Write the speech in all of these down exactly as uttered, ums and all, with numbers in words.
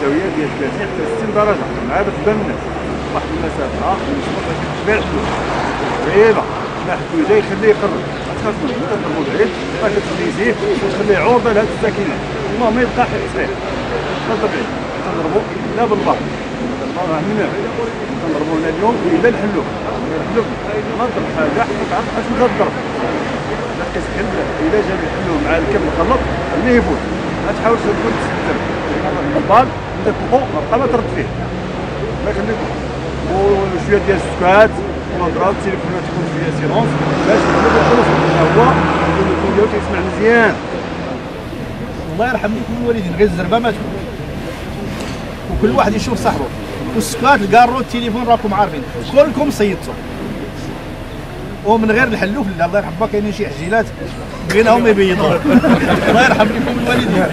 الزاويه ديال ثلاثين حتى ستين درجه مع باش تبان الناس واحد المسافه تبيع الفلوس بعيده لا حد جاي يخليه يقرب خاص منه تضربوا بعيد باش تخليه وتخليه عرضه لهاد الساكنات والله ما يبقى حق صحيح تضرب بعيد تضربوا لا بالله الله هنا تضربوا هنا اليوم الا نحلوه نحلوه نضرب حاجه حتى تعرف اش نضرب لا تسحب الا جا نحلوه مع الكم مخلط خليه يفوت ما تحاولش تكون تسدم البال عندك فوق ما بقى ما ترد فيه ما يخليك وشويه ديال السكات ونضرب التليفونات تكون فيها سيلونس باش نقدر نخلص هو التليفون ديالو كيسمع مزيان. الله يرحم لكم الوالدين غير الزربه ما تكون وكل واحد يشوف صاحبه والسكات الكارو التليفون راكم عارفين كلكم صيدتوا ومن غير الحلوف لا الله يرحم كاينين شي حجيلات بغيناهم يبيضوا الله يرحم لكم الوالدين.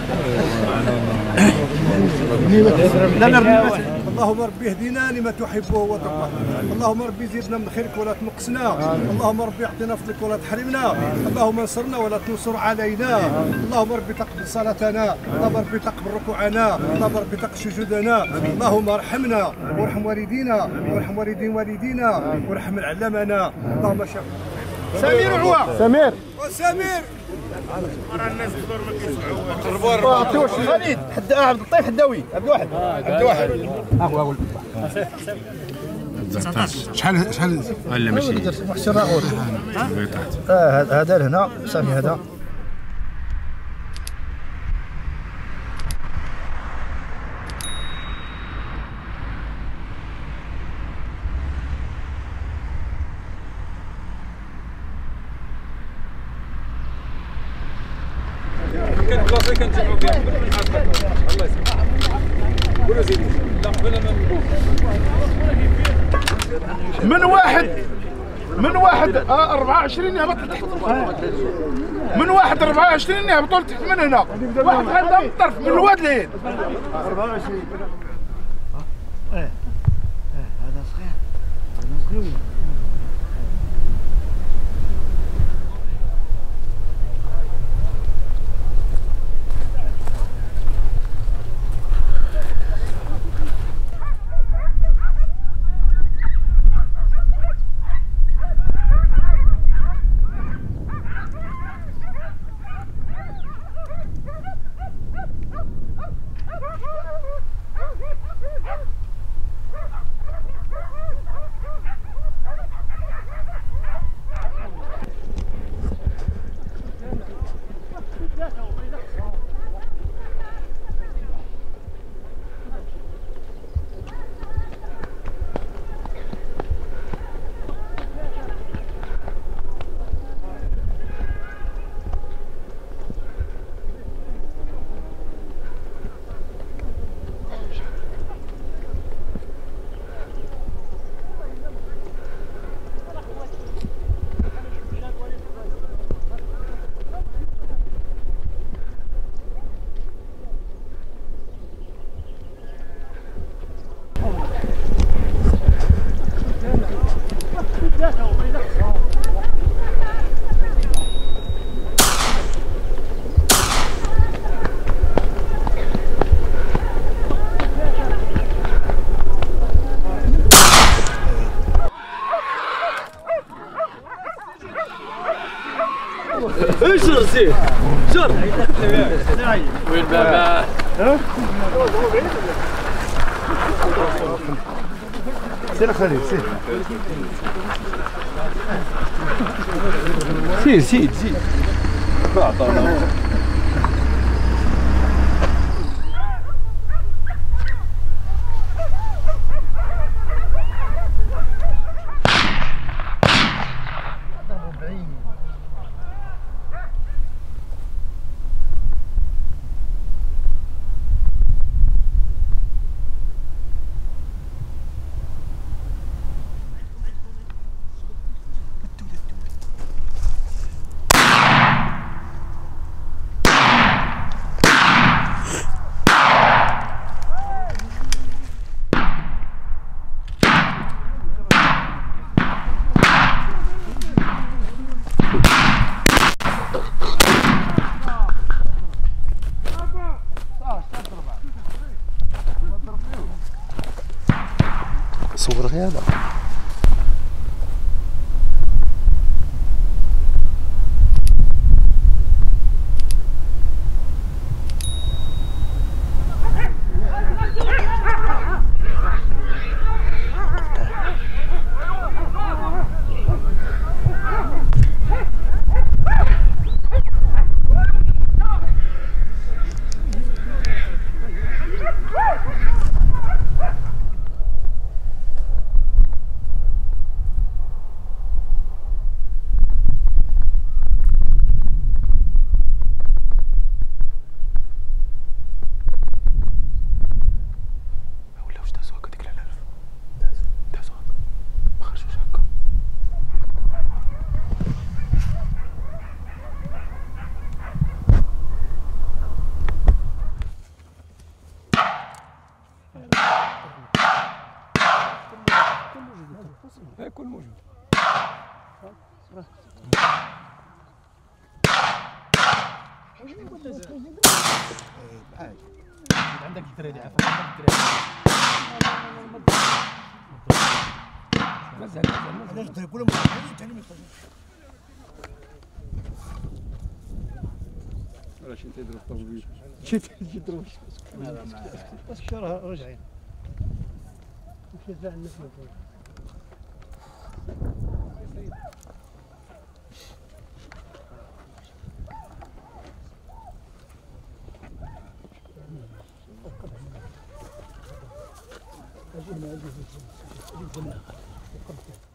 لا لا اللهم ربي اهدنا لما تحبه وترضاه، اللهم ربي زيدنا من خيرك ولا تنقصنا، اللهم ربي اعطنا فضلك ولا تحرمنا، اللهم انصرنا ولا تنصر علينا، اللهم ربي تقبل صلاتنا، اللهم ربي تقبل ركوعنا، اللهم ربي تقبل سجودنا، اللهم ارحمنا وارحم والدينا وارحم والدين والدينا وارحم علمنا، اللهم شاف سمير وعوا سمير وسمير راه الناس كبار ما كيسمعوا عطيوش خالد حد عبد اللطيف حداوي عبد الواحد عبد الواحد ها هو هو شحال شحال ولا ماشي محسن راغول اه هذا لهنا صافي هذا كان بلاصه كنجمعوا فيها الله يسلمك قولوا زيدوا لا قبل ما من واحد من واحد أربعة وعشرين يهبط لتحت من واحد أربعة وعشرين يهبطوا لتحت من هنا واحد هذا من الطرف من الواد لهين أربعة وعشرين اه اه هذا صغير هذا صغير اشر سير شر وين بابا ها سير خليل سير سير سير سير تصور غير هذا. كل موجود. عندك الدراري عافاك عندك الدراري. مازال مازال علاش الدراري كلهم مخرجين ثاني ما يخرجوش. علاش انت يضرب الطوبيل؟ جيت جيت دروش. بس شرها رجعين. مشيت لها الناس أجينا أجينا